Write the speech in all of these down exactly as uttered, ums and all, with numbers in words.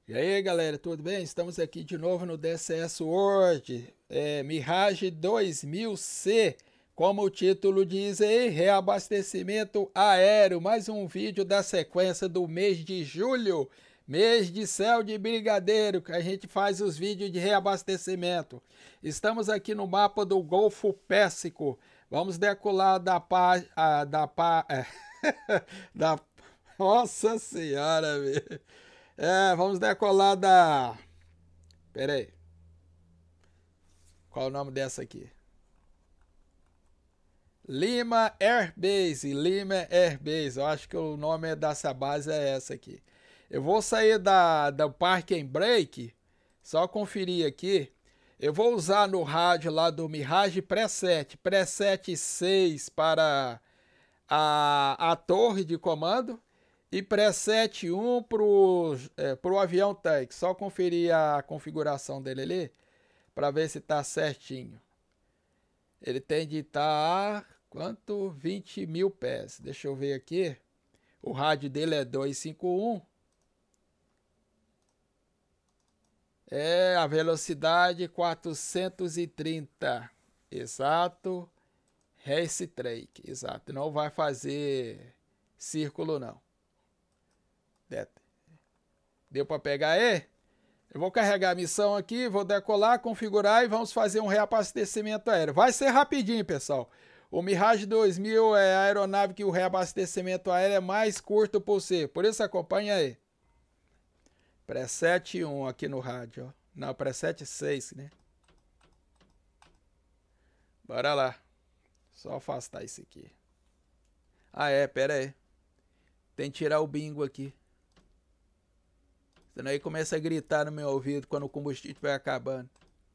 E aí galera, tudo bem? Estamos aqui de novo no D C S World, é, Mirage dois mil C, como o título diz aí, reabastecimento aéreo, mais um vídeo da sequência do mês de julho, mês de céu de brigadeiro, que a gente faz os vídeos de reabastecimento. Estamos aqui no mapa do Golfo Pérsico, vamos decolar da pá, a, da pá, é, da, nossa senhora, velho. É, vamos decolar da... Pera aí. Qual é o nome dessa aqui? Lima Air Base. Lima Air Base. Eu acho que o nome dessa base é essa aqui. Eu vou sair da, da Park and Break. Só conferir aqui. Eu vou usar no rádio lá do Mirage Preset. Preset seis para a, a torre de comando. E preset um para o é, pro avião tanque. Só conferir a configuração dele ali para ver se está certinho. Ele tem de estar a quanto? vinte mil pés. Deixa eu ver aqui. O rádio dele é duzentos e cinquenta e um. É a velocidade quatrocentos e trinta. Exato. Race Track. Exato. Não vai fazer círculo não. Deu para pegar aí? Eu vou carregar a missão aqui, vou decolar, configurar e vamos fazer um reabastecimento aéreo. Vai ser rapidinho, pessoal. O Mirage dois mil é a aeronave que o reabastecimento aéreo é mais curto possível. Por isso acompanha aí. Preset um aqui no rádio. Ó. Não, preset seis, né? Bora lá. Só afastar isso aqui. Ah, é, pera aí. Tem que tirar o bingo aqui. Senão aí começa a gritar no meu ouvido quando o combustível estiver acabando.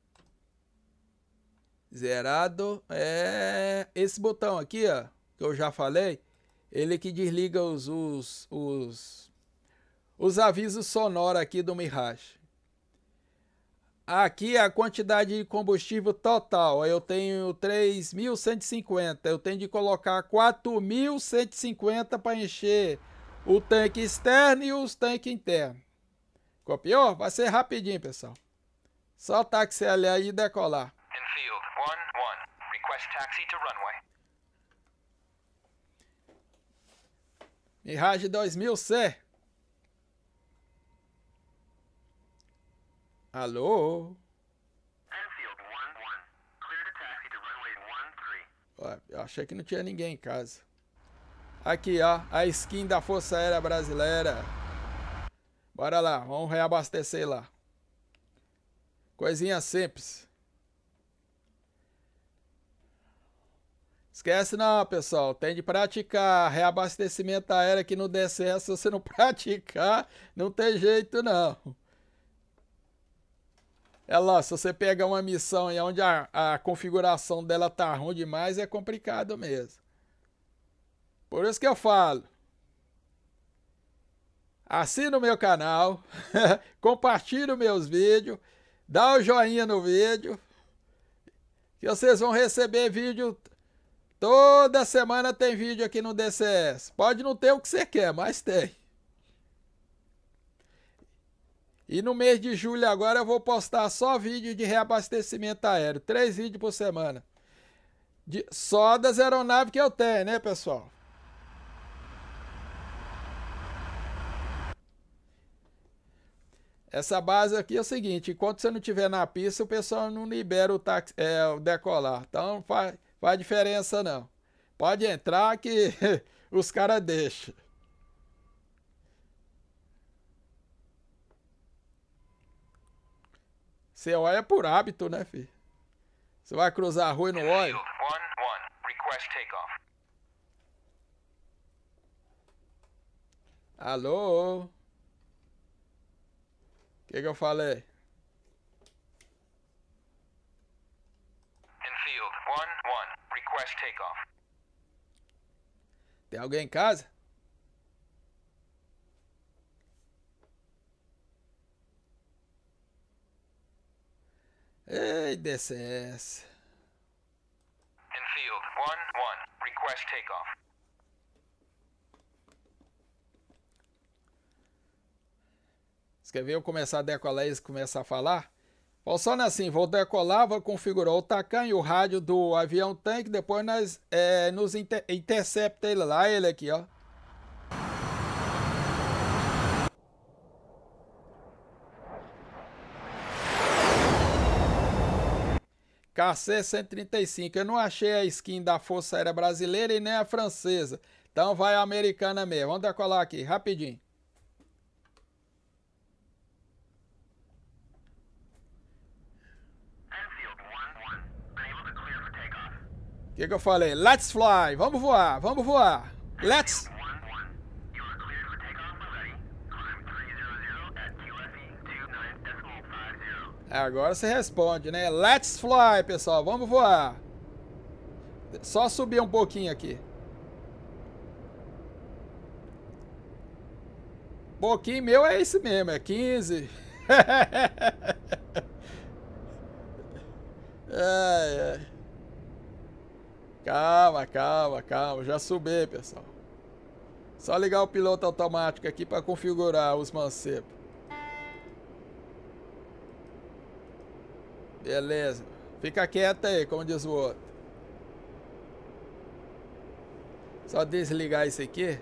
Zerado. É esse botão aqui, ó, que eu já falei, ele que desliga os, os, os, os avisos sonoros aqui do Mirage. Aqui é a quantidade de combustível total. Eu tenho três mil cento e cinquenta. Eu tenho de colocar quatro mil cento e cinquenta para encher o tanque externo e os tanques internos. Copiou? Vai ser rapidinho, pessoal. Só táxi ali aí e decolar. Enfield one one. Request taxi to runway. Mirage dois mil C. Alô? Enfield one one. Clear to taxi to runway one three. Ó, eu achei que não tinha ninguém em casa. Aqui, ó, a skin da Força Aérea Brasileira. Bora lá, vamos reabastecer lá. Coisinha simples. Esquece não, pessoal. Tem de praticar reabastecimento aéreo aqui no D C S. Se você não praticar, não tem jeito não. É lá, se você pegar uma missão e onde a, a configuração dela tá ruim demais, é complicado mesmo. Por isso que eu falo. Assina o meu canal, compartilhe os meus vídeos, dá o joinha no vídeo, que vocês vão receber vídeo, toda semana tem vídeo aqui no D C S. Pode não ter o que você quer, mas tem. E no mês de julho agora eu vou postar só vídeo de reabastecimento aéreo, três vídeos por semana. De, só das aeronaves que eu tenho, né, pessoal? Essa base aqui é o seguinte, enquanto você não estiver na pista, o pessoal não libera o, taxi, é, o decolar. Então não faz, faz diferença não. Pode entrar que os caras deixam. Você olha por hábito, né, filho? Você vai cruzar a rua e não olha. Enfield one one. Request takeoff. Alô? O que, que eu falei? Enfield one one. Request takeoff. Tem alguém em casa? Ei, D C S. Enfield one one. Request takeoff. Você quer ver eu começar a decolar e eles começar a falar? Funciona assim, vou decolar, vou configurar o TACAN e o rádio do avião tanque, depois nós é, nos inter intercepta ele lá, ele aqui, ó. K C cento e trinta e cinco, eu não achei a skin da Força Aérea Brasileira e nem a francesa, então vai a americana mesmo. Vamos decolar aqui, rapidinho. O que que eu falei? Let's fly, vamos voar, vamos voar. Let's... Agora você responde, né? Let's fly, pessoal, vamos voar. Só subir um pouquinho aqui. Pouquinho meu é esse mesmo, é quinze. Ai, ai. Calma, calma, calma. Já subi, pessoal. Só ligar o piloto automático aqui para configurar os mancebos. Beleza. Fica quieto aí, como diz o outro. Só desligar isso aqui.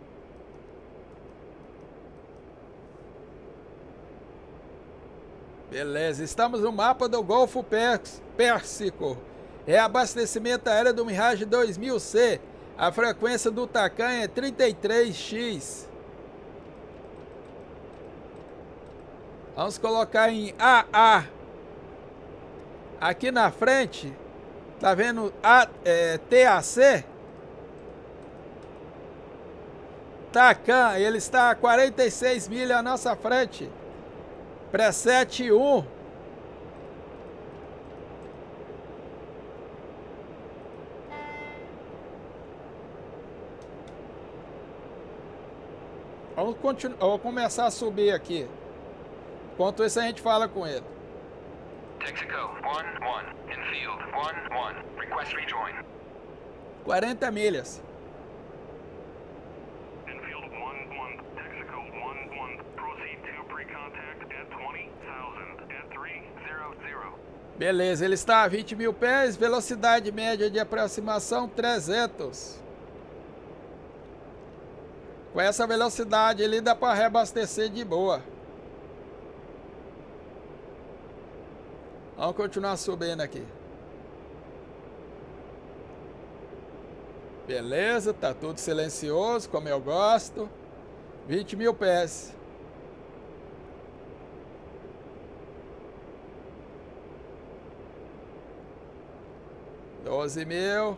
Beleza. Estamos no mapa do Golfo Pérsico. Reabastecimento aéreo do Mirage dois mil C. A frequência do TACAN é trinta e três X. Vamos colocar em A A. Aqui na frente, tá vendo a, é, T A C? TACAN, ele está a quarenta e seis milhas à nossa frente. Preset um. Vamos, continuar, vamos começar a subir aqui. Enquanto isso a gente fala com ele. Texaco, one one, in field, one one, request rejoin. quarenta milhas. In field, one one, Texaco, one one, proceed to pre-contact at twenty thousand, at three hundred. Beleza, ele está a vinte mil pés, velocidade média de aproximação trezentos. Com essa velocidade ele dá para reabastecer de boa. Vamos continuar subindo aqui. Beleza, tá tudo silencioso, como eu gosto. vinte mil pés. doze mil.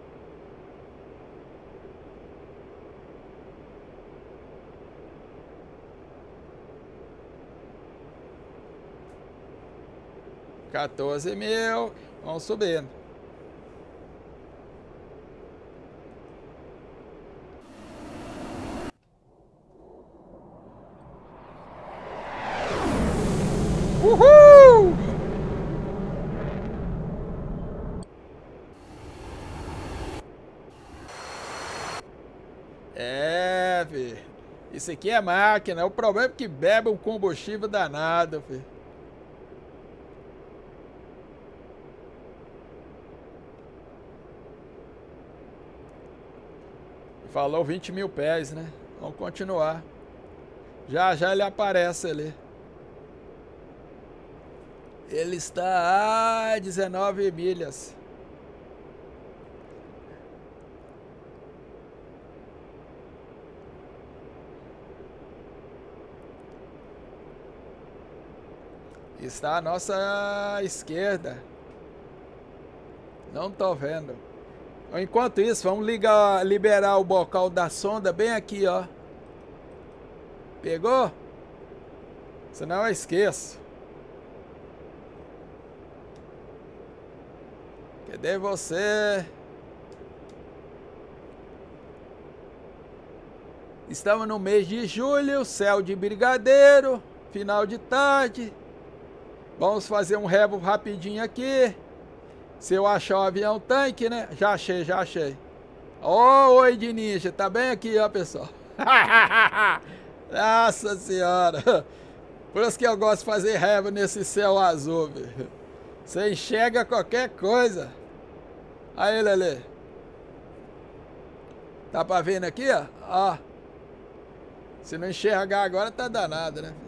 quatorze mil. Vamos subindo. Uhul! É, filho. Isso aqui é máquina. O problema é que bebe um combustível danado, filho. Falou vinte mil pés, né? Vamos continuar. Já já ele aparece ali. Ele está a dezenove milhas. Está à nossa esquerda. Não tô vendo. Enquanto isso, vamos ligar, liberar o bocal da sonda bem aqui, ó. Pegou? Senão eu esqueço. Cadê você? Estamos no mês de julho, céu de brigadeiro, final de tarde. Vamos fazer um revo rapidinho aqui. Se eu achar o avião tanque, né? Já achei, já achei. Oh, oi de ninja, tá bem aqui, ó, pessoal. Nossa senhora. Por isso que eu gosto de fazer reva nesse céu azul, velho. Você enxerga qualquer coisa. Aí, Lelê. Tá pra vendo aqui, ó? Ó. Se não enxergar agora, tá danado, né?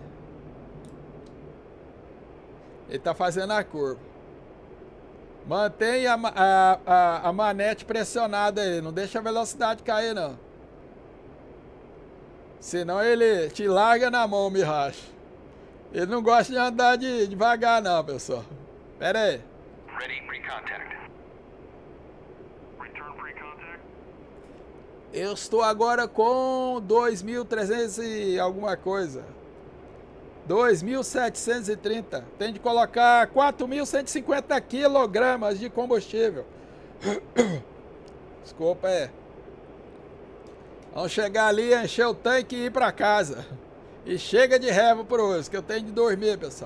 Ele tá fazendo a curva. Mantém a, a, a, a manete pressionada aí. Não deixa a velocidade cair, não. Senão ele te larga na mão, Mirage. Ele não gosta de andar de, devagar, não, pessoal. Pera aí. Ready pre-contact. Return pre-contact. Eu estou agora com dois mil e trezentos e alguma coisa. dois mil setecentos e trinta. Tem de colocar quatro mil cento e cinquenta quilogramas de combustível. Desculpa, é. Vamos chegar ali, encher o tanque e ir para casa. E chega de reva por hoje, que eu tenho de dormir, pessoal.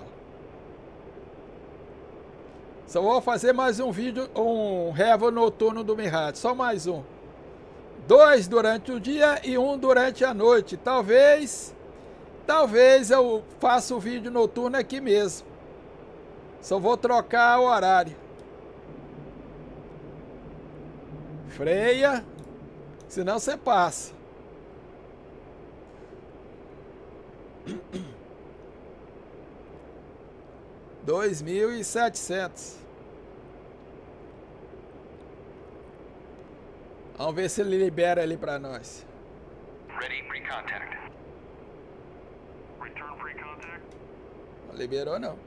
Só vou fazer mais um vídeo, um reva noturno do Mirage. Só mais um. Dois durante o dia e um durante a noite. Talvez... Talvez eu faça o vídeo noturno aqui mesmo. Só vou trocar o horário. Freia. Senão você passa. Dois mil e setecentos. Vamos ver se ele libera ali para nós. Ready pre-contact. Return pre-contact. Não liberou, não.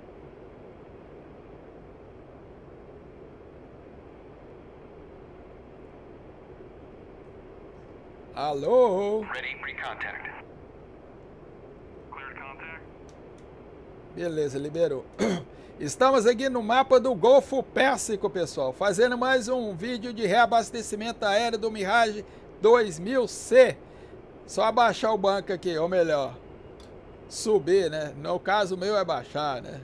Alô? Ready pre-contact. Clear contact. Beleza, liberou. Estamos aqui no mapa do Golfo Pérsico, pessoal. Fazendo mais um vídeo de reabastecimento aéreo do Mirage dois mil C. Só abaixar o banco aqui, ou melhor, subir, né? No caso meu é baixar, né?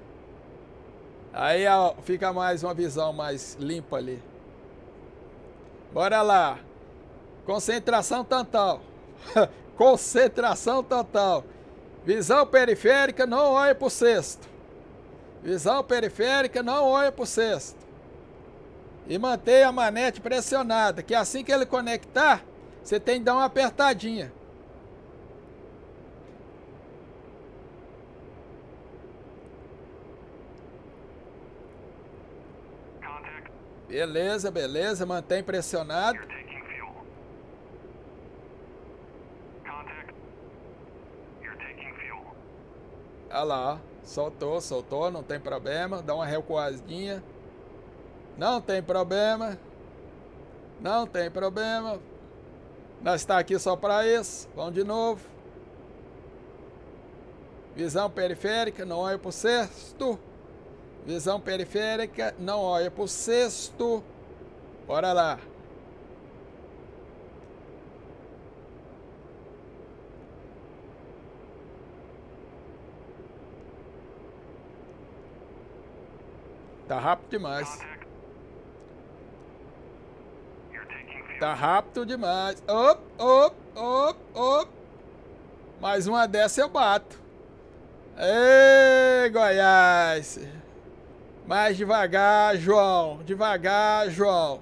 Aí ó, fica mais uma visão mais limpa ali. Bora lá. Concentração total. Concentração total. Visão periférica, não olha pro cesto. Visão periférica, não olha pro cesto. E mantenha a manete pressionada, que assim que ele conectar, você tem que dar uma apertadinha. Contact. Beleza, beleza, mantém pressionado. You're taking fuel. Contact. You're taking fuel. Olha lá, ó. Soltou, soltou, não tem problema. Dá uma recuadinha. Não tem problema. Não tem problema. Nós está aqui só para isso. Vamos de novo. Visão periférica, não olha para o cesto. Visão periférica, não olha para o cesto. Bora lá. Tá rápido demais. Contact. You're taking fuel. Tá rápido demais. Op, op, op, op. Mais uma dessa eu bato. Ei, Goiás. Mais devagar, João. Devagar, João.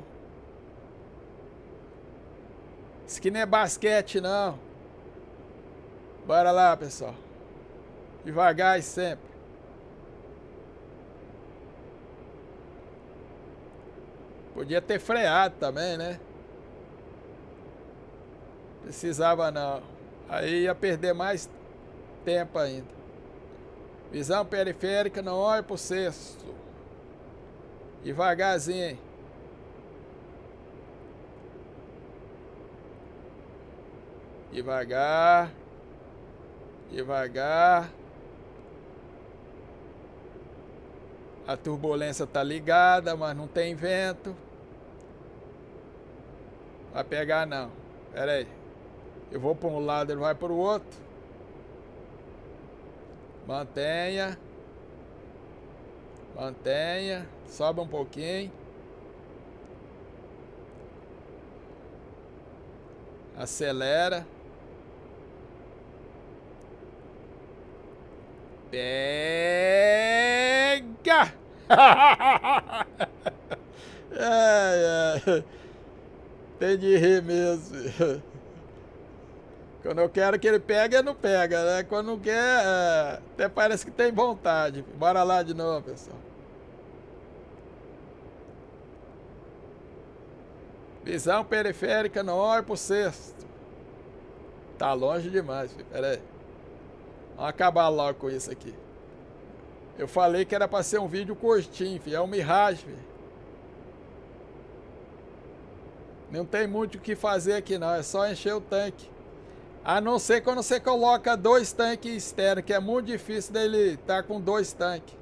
Isso aqui não é basquete, não. Bora lá, pessoal. Devagar e sempre. Podia ter freado também, né? Precisava não. Aí ia perder mais tempo ainda. Visão periférica, não olha pro cesto. Devagarzinho. Devagar. Devagar. A turbulência tá ligada, mas não tem vento. Vai pegar não. Pera aí. Eu vou para um lado, ele vai para o outro. Mantenha. Mantenha. Sobe um pouquinho. Acelera. Pega! É, é. Tem de rir mesmo. Quando eu quero que ele pegue, ele não pega, né? Quando não quer, é... até parece que tem vontade. Bora lá de novo, pessoal. Visão periférica, não olhe pro sexto. Tá longe demais, filho. Pera aí. Vamos acabar logo com isso aqui. Eu falei que era pra ser um vídeo curtinho, filho. É um Mirage, filho. Não tem muito o que fazer aqui, não. É só encher o tanque. A não ser quando você coloca dois tanques externos, que é muito difícil dele estar com dois tanques.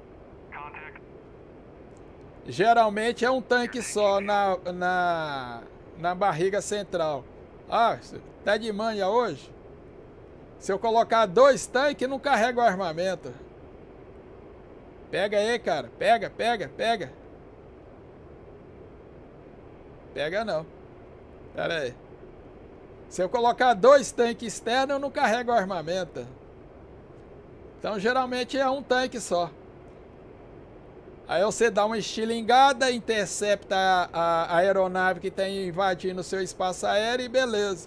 Geralmente é um tanque só na, na, na barriga central. Ah, tá de manha hoje? Se eu colocar dois tanques, não carrega o armamento. Pega aí, cara. Pega, pega, pega. Pega não. Pera aí. Se eu colocar dois tanques externos, eu não carrego o armamento. Então, geralmente é um tanque só. Aí você dá uma estilingada, intercepta a, a aeronave que está invadindo o seu espaço aéreo e beleza.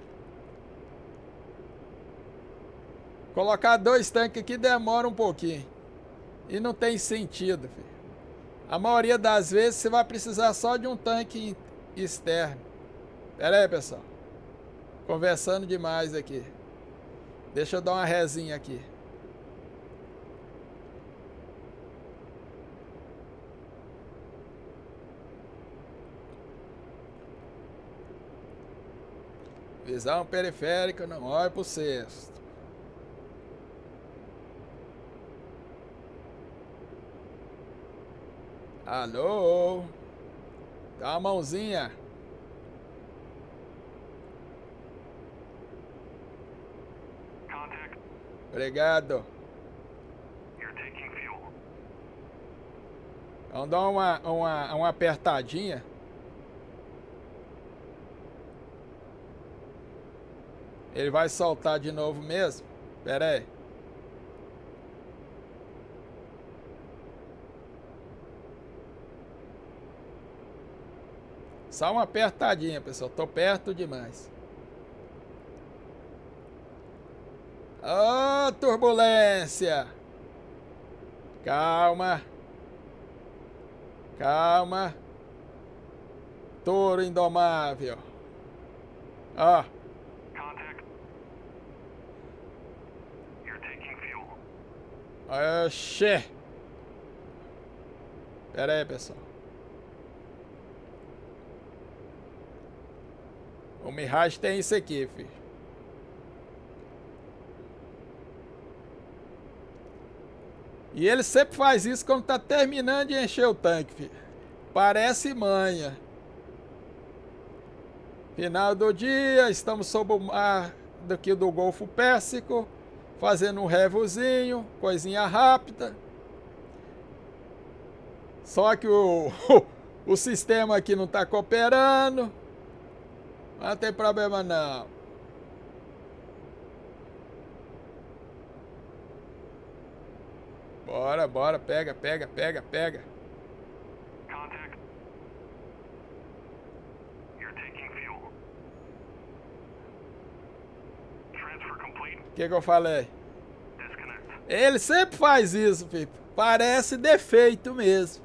Colocar dois tanques aqui demora um pouquinho. E não tem sentido, filho. A maioria das vezes você vai precisar só de um tanque externo. Pera aí, pessoal. Conversando demais aqui. Deixa eu dar uma resinha aqui. Visão periférica, não olhe pro sexto. Alô? Dá uma mãozinha. Obrigado. Vamos dar uma, uma, uma apertadinha. Ele vai soltar de novo mesmo? Pera aí. Só uma apertadinha, pessoal. Tô perto demais. Ô, oh, turbulência! Calma. Calma. Touro indomável. Ó. Oh. Oxê. Pera aí, pessoal. O Mirage tem isso aqui, filho. E ele sempre faz isso quando tá terminando de encher o tanque, filho. Parece manha. Final do dia, estamos sob o mar daqui do Golfo Pérsico, fazendo um revozinho, coisinha rápida. Só que o, o sistema aqui não tá cooperando. Não tem problema não. Bora, bora, pega, pega, pega, pega. O que que eu falei? Ele sempre faz isso, filho. Parece defeito mesmo.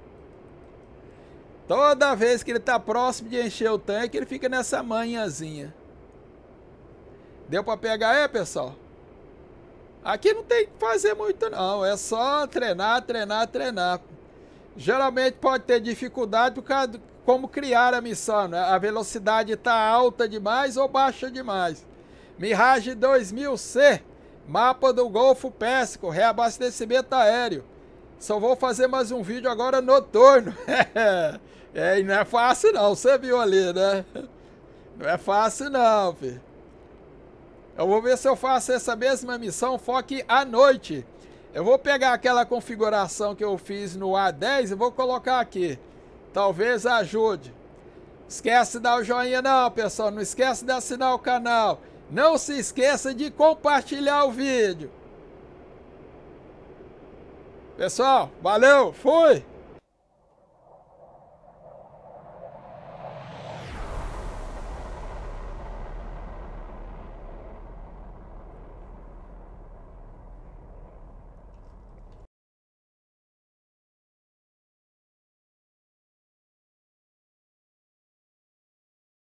Toda vez que ele tá próximo de encher o tanque, ele fica nessa manhãzinha. Deu pra pegar aí, pessoal? Aqui não tem que fazer muito não. É só treinar, treinar, treinar. Geralmente pode ter dificuldade por causa de como criar a missão, né? A velocidade tá alta demais ou baixa demais. Mirage dois mil C, mapa do Golfo Pérsico, reabastecimento aéreo. Só vou fazer mais um vídeo agora noturno. É, e não é fácil não, você viu ali, né? Não é fácil não, filho. Eu vou ver se eu faço essa mesma missão, foque à noite. Eu vou pegar aquela configuração que eu fiz no A dez e vou colocar aqui. Talvez ajude. Esquece de dar o joinha não, pessoal. Não esquece de assinar o canal. Não se esqueça de compartilhar o vídeo. Pessoal, valeu, fui!